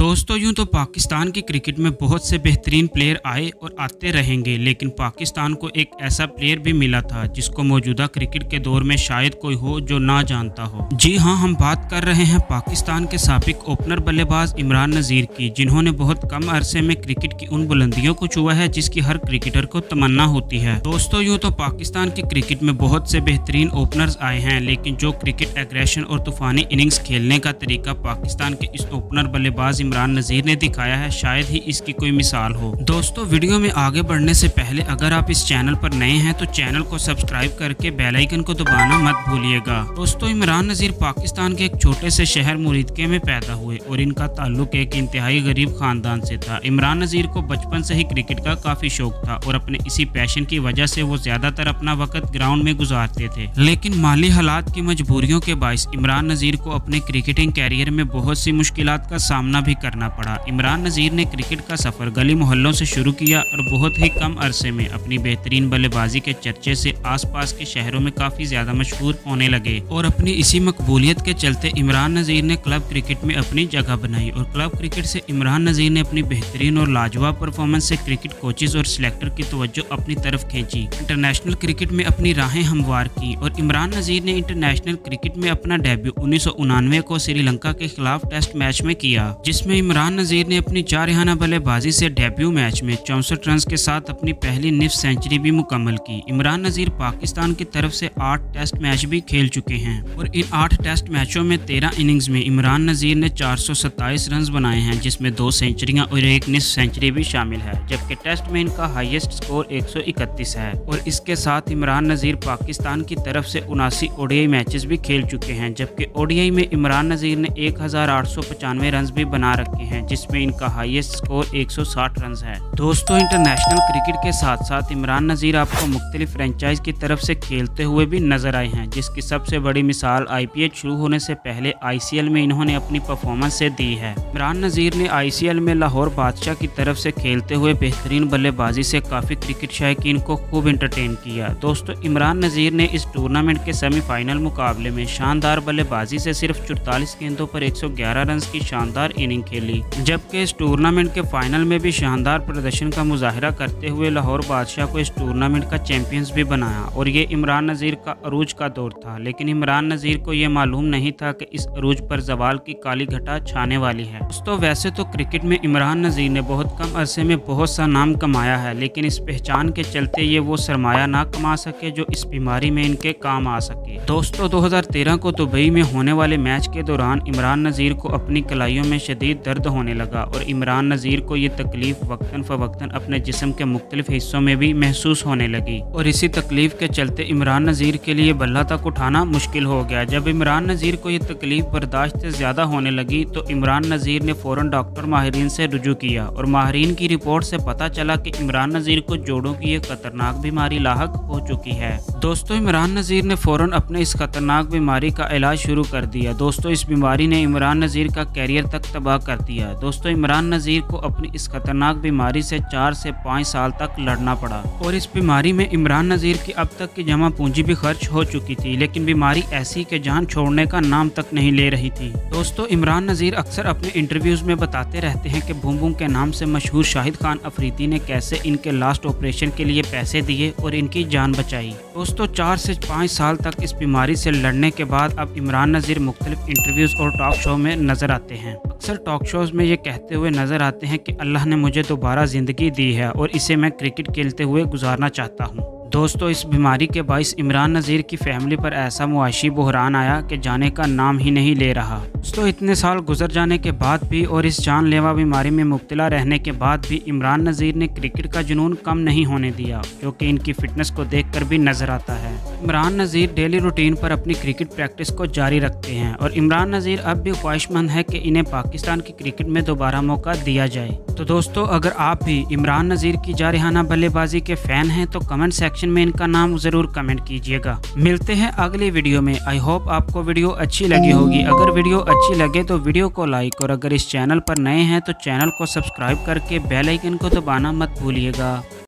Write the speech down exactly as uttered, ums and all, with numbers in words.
दोस्तों यूं तो पाकिस्तान की क्रिकेट में बहुत से बेहतरीन प्लेयर आए और आते रहेंगे, लेकिन पाकिस्तान को एक ऐसा प्लेयर भी मिला था जिसको मौजूदा क्रिकेट के दौर में शायद कोई हो जो ना जानता हो। जी हां, हम बात कर रहे हैं पाकिस्तान के साबिक ओपनर बल्लेबाज इमरान नज़ीर की, जिन्होंने बहुत कम अरसे में क्रिकेट की उन बुलंदियों को छुआ है जिसकी हर क्रिकेटर को तमन्ना होती है। दोस्तों यूँ तो पाकिस्तान की क्रिकेट में बहुत से बेहतरीन ओपनर्स आए हैं, लेकिन जो क्रिकेट एग्रेशन और तूफानी इनिंग्स खेलने का तरीका पाकिस्तान के इस ओपनर बल्लेबाज इमरान नज़ीर ने दिखाया है, शायद ही इसकी कोई मिसाल हो। दोस्तों वीडियो में आगे बढ़ने से पहले अगर आप इस चैनल पर नए हैं तो चैनल को सब्सक्राइब करके बेल आइकन को दबाना मत भूलिएगा। दोस्तों इमरान नज़ीर पाकिस्तान के एक छोटे से शहर मुरीदके में पैदा हुए और इनका ताल्लुक एक इंतहाई गरीब खानदान से था। इमरान नज़ीर को बचपन से ही क्रिकेट का काफी शौक था और अपने इसी पैशन की वजह से वो ज्यादातर अपना वक्त ग्राउंड में गुजारते थे, लेकिन माली हालात की मजबूरियों के बायस इमरान नज़ीर को अपने क्रिकेटिंग कैरियर में बहुत सी मुश्किलात का सामना भी करना पड़ा। इमरान नज़ीर ने क्रिकेट का सफर गली मोहल्लों से शुरू किया और बहुत ही कम अरसे में अपनी बेहतरीन बल्लेबाजी के चर्चे से आसपास के शहरों में काफी ज्यादा मशहूर होने लगे और अपनी इसी मकबूलियत के चलते इमरान नज़ीर ने क्लब क्रिकेट में अपनी जगह बनाई और क्लब क्रिकेट से इमरान नज़ीर ने अपनी बेहतरीन और लाजवाब परफॉर्मेंस से क्रिकेट कोचेज और सिलेक्टर की तवज्जो अपनी तरफ खींची। इंटरनेशनल क्रिकेट में अपनी राहें हमवार की और इमरान नज़ीर ने इंटरनेशनल क्रिकेट में अपना डेब्यू उन्नीस सौ उनानवे को श्रीलंका के खिलाफ टेस्ट मैच में किया, जिसमें इमरान नज़ीर ने अपनी जारहाना बल्लेबाजी से डेब्यू मैच में चौसठ रन के साथ अपनी पहली निफ्ट सेंचुरी भी मुकम्मल की। इमरान नज़ीर पाकिस्तान की तरफ से आठ टेस्ट मैच भी खेल चुके हैं और इन आठ टेस्ट मैचों में तेरह इनिंग्स में इमरान नज़ीर ने चार सौ सत्ताईस रन बनाए हैं, जिसमें दो सेंचुरियां और एक निफ्ट सेंचुरी भी शामिल है, जबकि टेस्ट में इनका हाईएस्ट स्कोर एक सौ इकतीस है। और इसके साथ इमरान नज़ीर पाकिस्तान की तरफ से उनासी ओडीआई मैचेस भी खेल चुके हैं, जबकि ओडीआई में इमरान नज़ीर ने एक हजार आठ सौ पचानवे रन भी बना रखे हैं, जिसमें इनका हाईएस्ट स्कोर एक सौ साठ रन है। दोस्तों इंटरनेशनल क्रिकेट के साथ साथ इमरान नज़ीर आपको मुख्तलिफ फ्रेंचाइज की तरफ से खेलते हुए भी नजर आए हैं, जिसकी सबसे बड़ी मिसाल आईपीएल शुरू होने से पहले आईसीएल में इन्होंने अपनी परफॉर्मेंस से दी है। इमरान नज़ीर ने आईसीएल में लाहौर बादशाह की तरफ से खेलते हुए बेहतरीन बल्लेबाजी से काफी क्रिकेट शायकीन को खूब एंटरटेन किया। दोस्तों इमरान नज़ीर ने इस टूर्नामेंट के सेमीफाइनल मुकाबले में शानदार बल्लेबाजी से सिर्फ चौतालीस गेंदों पर एक सौ ग्यारह रन की शानदार इनिंग खेली, जबकि इस टूर्नामेंट के फाइनल में भी शानदार प्रदर्शन का मुजाहिरा करते हुए लाहौर बादशाह को इस टूर्नामेंट का चैंपियंस भी बनाया। और ये इमरान नज़ीर का अरूज का दौर था, लेकिन इमरान नज़ीर को ये मालूम नहीं था कि इस अरूज पर जवाल की काली घटा छाने वाली है। दोस्तों वैसे तो क्रिकेट में इमरान नज़ीर ने बहुत कम अरसे में बहुत सा नाम कमाया है, लेकिन इस पहचान के चलते ये वो सरमाया ना कमा सके जो इस बीमारी में इनके काम आ सके। दोस्तों दो हज़ार तेरह को दुबई में होने वाले मैच के दौरान इमरान नज़ीर को अपनी कलाइयों में शदीद दर्द होने लगा और इमरान नज़ीर को ये तकलीफ वक्तन फवक्तन अपने जिस्म के मुख्तलिफ हिस्सों में भी महसूस होने लगी और इसी तकलीफ के चलते इमरान नज़ीर के लिए बल्ला तक उठाना मुश्किल हो गया। जब इमरान नज़ीर को ये तकलीफ बर्दाश्त से ज़्यादा होने लगी तो इमरान नज़ीर ने फ़ौरन डॉक्टर माहिरीन से रुजू किया और माहिरीन की रिपोर्ट से पता चला कि इमरान नज़ीर को जोड़ों की एक खतरनाक बीमारी लाहक हो चुकी है। दोस्तों इमरान नज़ीर ने फ़ौरन अपने इस खतरनाक बीमारी का इलाज शुरू कर दिया। दोस्तों इस बीमारी ने इमरान नज़ीर का कैरियर तक तबाह कर दिया। दोस्तों इमरान नज़ीर को अपनी इस खतरनाक बीमारी से चार से पाँच साल तक लड़ना पड़ा और इस बीमारी में इमरान नज़ीर की अब तक की जमा पूंजी भी खर्च हो चुकी थी, लेकिन बीमारी ऐसी कि जान छोड़ने का नाम तक नहीं ले रही थी। दोस्तों इमरान नज़ीर अक्सर अपने इंटरव्यूज में बताते रहते हैं कि बूम बूम के नाम से मशहूर शाहिद खान अफरीदी ने कैसे इनके लास्ट ऑपरेशन के लिए पैसे दिए और इनकी जान बचाई। दोस्तों चार से पाँच साल तक इस बीमारी से लड़ने के बाद अब इमरान नज़ीर मुख्तलिफ इंटरव्यूज और टॉक शो में नजर आते हैं। अक्सर टॉक शोज में ये कहते हुए नजर आते हैं कि अल्लाह ने मुझे दोबारा जिंदगी दी है और इसे मैं क्रिकेट खेलते हुए गुजारना चाहता हूँ। दोस्तों इस बीमारी के बायस इमरान नज़ीर की फैमिली पर ऐसा मुआशी बहरान आया कि जाने का नाम ही नहीं ले रहा। दोस्तों इतने साल गुजर जाने के बाद भी और इस जानलेवा बीमारी में मुब्तला रहने के बाद भी इमरान नज़ीर ने क्रिकेट का जुनून कम नहीं होने दिया, जो कि इनकी फिटनेस को देखकर भी नजर आता है। इमरान नज़ीर डेली रूटीन पर अपनी क्रिकेट प्रैक्टिस को जारी रखते हैं और इमरान नज़ीर अब भी ख्वाहिशमंद है कि इन्हें पाकिस्तान की क्रिकेट में दोबारा मौका दिया जाए। तो दोस्तों अगर आप भी इमरान नज़ीर की जारहाना बल्लेबाजी के फैन हैं तो कमेंट सेक्शन में इनका नाम जरूर कमेंट कीजिएगा। मिलते हैं अगली वीडियो में। आई होप आपको वीडियो अच्छी लगी होगी। अगर वीडियो अच्छी लगे तो वीडियो को लाइक और अगर इस चैनल पर नए हैं तो चैनल को सब्सक्राइब करके बेल आइकन को दबाना मत भूलिएगा।